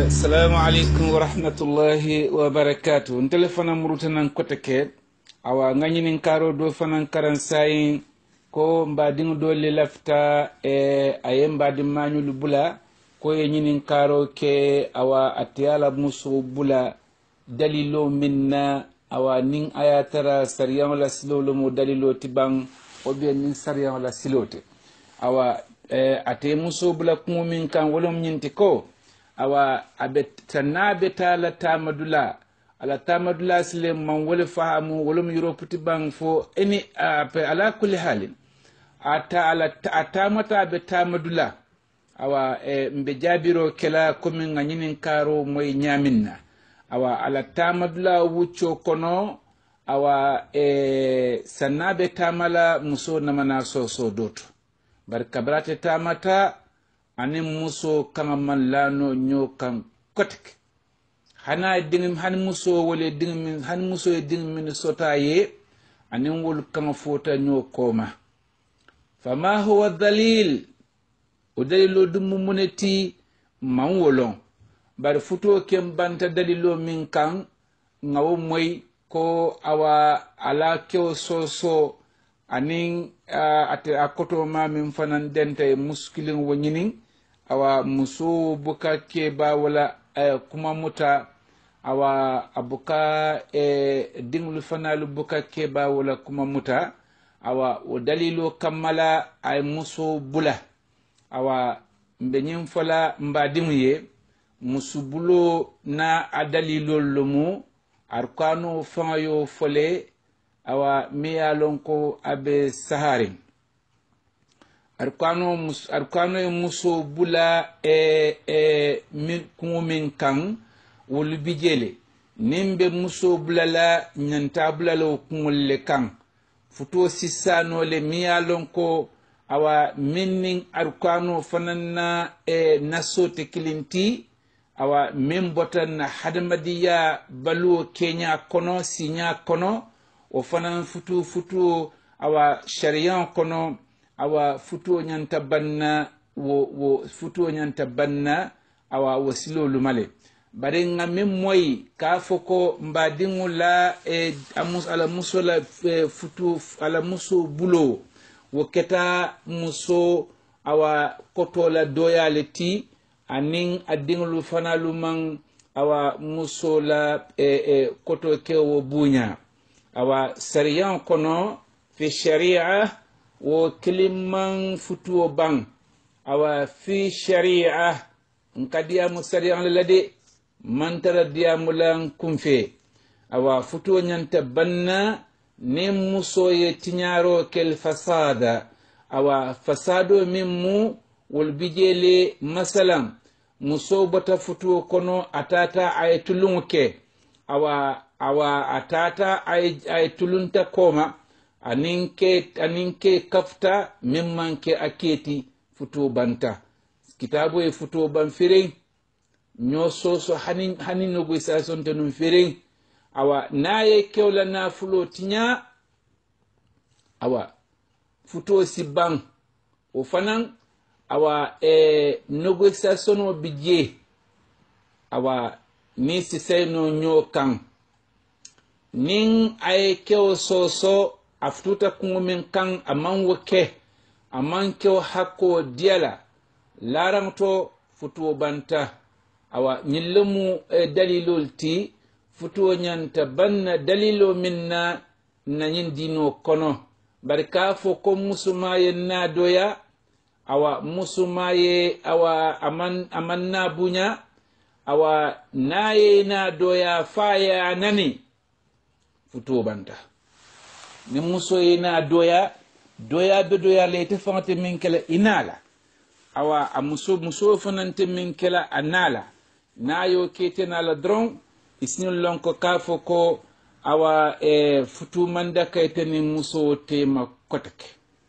Assalamu alaikum wa rahmatullahi wa barakatuh. Ntele fana muruta nan kotake awa nganyinin karo do fana karan sayin ko mbadin do le lafta ayem mbadin manyul bula ko nyinin karo ke awa atiyala musu bula dalilo minna awa nin ayatara sariyan la silolo mo dalilo tibang obe nin sariyan la silote awa ate musu bula kumin kan wolom nyinti ko awa abetanabe tala tamadula ala tamadula sile man wole fahamu wolum europe bang fo eni ala kulli halin ata ala atamata be tamadula awa mbe jabiro kela komin nganyinin karo moy nyaminna awa ala tamadula wucho kono awa sanabe tamala muso namana so doto barkabrate tamata ani muso kanga man lano nyo kan kotek hana dingim han muso wole dingim han muso e dingim min sotaye ani wol kanga fota nyo koma fama huwa dalil udalilo dum muneti man wolon bar futo kem banta dalilo min kan ngawo moy ko awa ala kew so anin ate akoto ma min fanan dente muskilin wonyinin awa muso buka keba wala kuma muta awa abuka dinglu fanalu buka keba wala kuma muta awa o dalilo kamala ay muso bula awa mbenyin fala mbadimuye musu bulo na adalilo lomu arkano fanyo fole awa miyalon ko abe saharin arkano muso bula min kumin kan wolu bijele nimbe muso bula la nyanta bula la kumulle kan futo sisano le miyalon ko awa minning arkano fananna nasote kilinti awa min botan hadamadiya balu kenya kono sinya kono o fanan futu awa shariyan kono awa futu nyanta banna wo futu nyanta banna awa wasilo lumale bare ngam moy ka foko mbadingu la amus ala musola futu ala muso bulo wo keta muso awa kotola doyaleti anin adinglu fanalu man awa muso la koto kewo bunya awa sariyan kono fi sharia wo kiliman futuo bang awa fi sharia nkadiya musariyan lade mantara diya mulan kumfe awa futuo nyanta banna ne muso ye tinyaro kel fasada awa fasado mimmu wol bijele masalan muso bata futuo kono atata aytulunke awa atata ay tulunta koma aninke kafta mimmanke aketi futu banta kitabu e futu ban firin nyo soso hanin no go sason tanum firin awa naye kewla na fulo tinya awa futu sibang o fanan awa négociation o bidje awa ni si sayno nyo kan nin ay kew soso aftuta kungumin kan aman woke aman kew hakko diala laranto futuo banta awa nyillemu dalilol ti futuo nyanta banna dalilo minna nanyin dino kono barka fo ko musumaye na doya awa musumaye awa aman na bunya awa naye na doya faya nani futuo banta ni muso ina doya be doya le te fante min kala inala awa muso fanante min kala anala nayo ketena la dron isnul lonko kafo ko awa futu manda kayteni muso tema kotake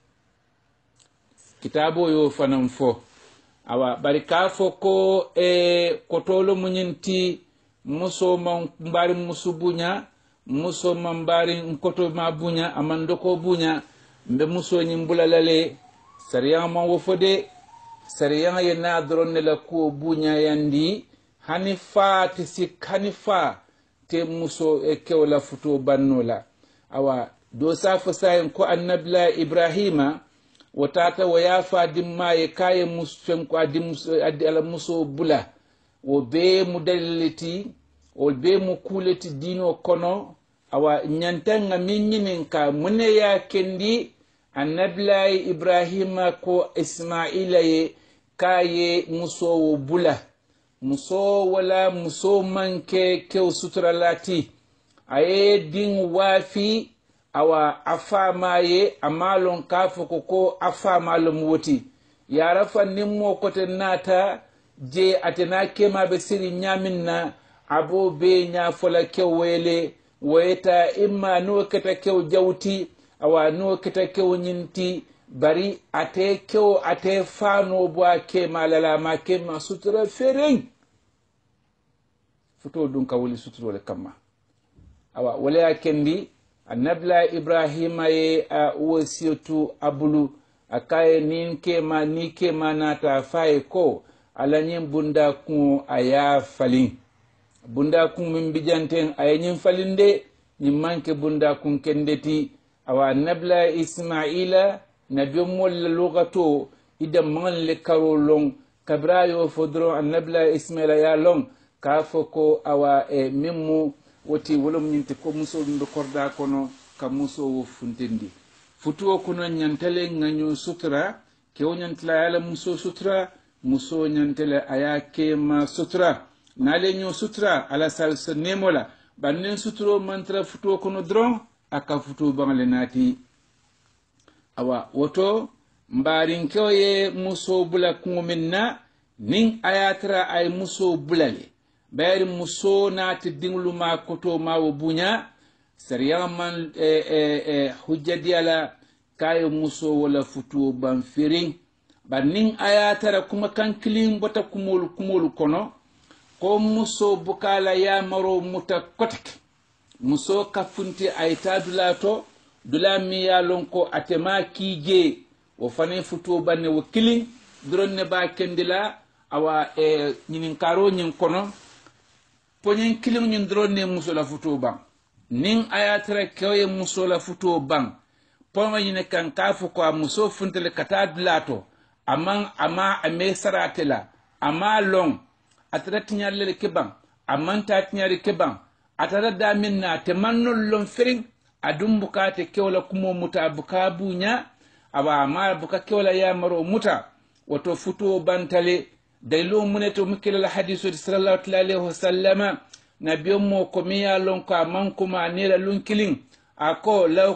kitabo yo fanan fo awa bari kafo ko kotolo munyinti muso man mbari musu bunya muso mambari nkoto mabunya amandoko bunya mbe muso nyimbula lale sariya ma wofode sariya yena dronne la ko bunya yandi hanifa te sik hanifa te muso e kewla futo bannola awa do safo sayin ko annabla ibrahima wotata wo yafa dimma e kaye musfen ko adim addi ala muso bula wo be mu daliliti wo be mu kuleti dino kono awa nyantanga minyinin ka mune ya kendi annabla ibrahima ko ismaila ye kaye muso wo bula muso wala muso manke kew sutralati aye din wafi awa afama ye amalon kafuko ko afama lum woti yarafa nimmo kote nata je atena kema be siri nyaminna abo be nya fola kewele weta imma no keta kew jawti awa no keta kew nyinti bari ate kew ate fano bwa kema lala ma kema sutura fereng futo dun ka woli suturo le kama awa wala kendi annabla ibrahima ye wasiyatu abulu akaye nin kema nata faye ko alanyin bunda ku aya falin bunda ku min bijanten ayanyin falinde ni manke bunda ku kendeti awa annabla ismaila nabiyum wala lugato idan man le karolong kabrayo fodro annabla ismaila ya long kafoko awa mimmu woti wolom nyinti ko muso ndo korda kono ka muso wo funtendi futuo kono nyantale nganyo sutra ke nyantala yala muso sutra muso nyantale aya kema sutra nale nyo sutra ala salsa nemola bannen sutro mantra futuo kono dron aka futuo bangale nati awa woto mbarin kyoye muso bula kuminna nin ayatra ay muso bulale bayri muso naati dinglu ma koto ma wo bunya sariya man hujjadi ala kayo muso wala futu ban firin bannin ayatara kuma kan kilin bota kumolu kono ko muso bukala ya maro muta kotek muso kafunti ayta dulato dulami ya lonko atema kije wo fane futu banne wo kilin dronne ba kendila awa nyinin karo nyin kono ponyen kilim ñun drone muso la futo bang nin ayatra kewye muso la futo bang ponga ñine kan kafu ko muso funtele kata dlato ama ame saratela ama long atara tinyarle ke bang amanta tinyari ke bang atara daminna te mannol lon fering adum bukate kewla kumo muta bukabunya aba ama buka kewla ya maro muta wato futo bantale daylo muneto mikila la hadisu sallallahu alaihi wasallam nabiyum mo ko miya lon ko mankuma nira lunkilin ako law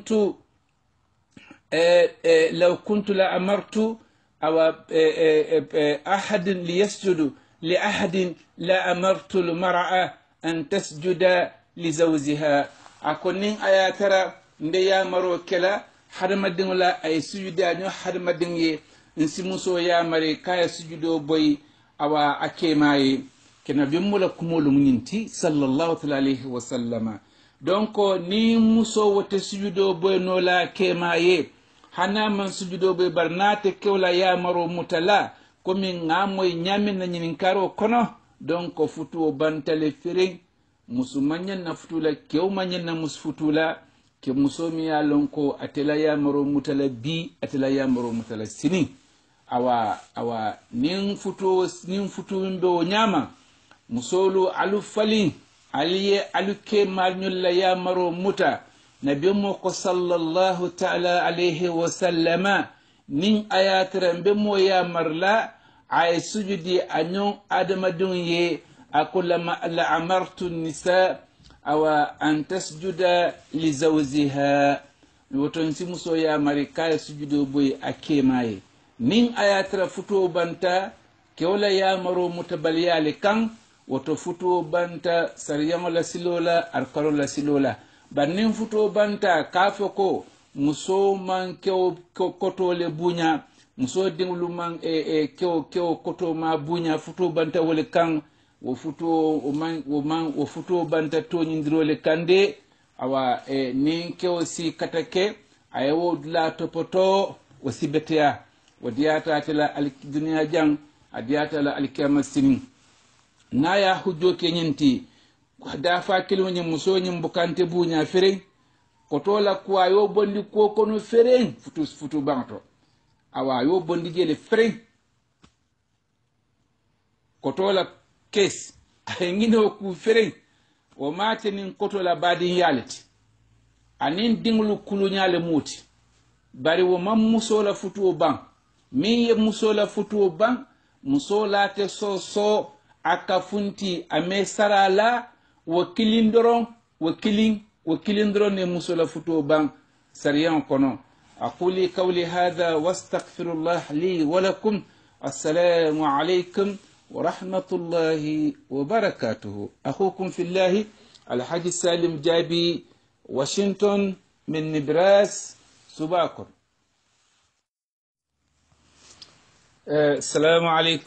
kuntu la amartu aw ahadin liyasjudu li ahadin la amartu al mar'a an tasjuda li zawjiha ako nin ayatara nde ya maro kela hadama la ay sujuda nyo hadama dingi nsi muso ya mare kaya sujudo boy awa akemaye kena bimmula kumolu munyinti sallallahu alayhi wa sallama donc ni muso wote sujudo boy no la kemaye hana man sujudo boy barnate kewla ya maro mutala komi ngamoy nyamin na nyin karo kono donc futu bantale firing musu manyan na futula kew manyan na musfutula ke muso mi ya lonko atela ya maro mutala bi atela ya maro mutala sini awa nin futu ndo nyama musolu alu fali aliye alu ke marnyulla ya maro muta nabi mo ko sallallahu ta'ala alayhi wa sallama nin ayatra mbe mo ya marla ay sujudi anyon adama dunye akulama la amartu nisa awa an tasjuda li zawjiha woton si muso ya mari kay sujudo boy akemaye nin ayatra futo banta kewla ya maro mutabaliyale kan woto futo banta sariyamo la silola arkaro la silola bannin futo banta kafo ko muso man kew koto le bunya muso dinglu man kew koto ma bunya futo banta wole kan wo futo banta to nyindrole kande awa nin kew si katake ayewo la topoto wo sibetea ودياتا تلا الدنيا جان ادياتا لا الكيامه سنين naya hujjo ke nyinti da fa kilo nyi muso nyi bukante bunya fere kotola kwa yo bondi ko kono fere futu banto awa yo bondi jele fere kotola kes ngino ku fere o mate nin kotola badi yalati anin dinglu kulunyale muti bari wo mam musola futu ban min ye musola futu ban musola te so aka funti ame sarala wo kilindron wo kilindron ne musola futu ban sariyan kono aquli qawli hadha wastaghfirullah li wa lakum assalamu alaykum ورحمة الله وبركاته أخوكم في الله الحاج سالم جابي واشنطن من نبراس سباكر السلام عليكم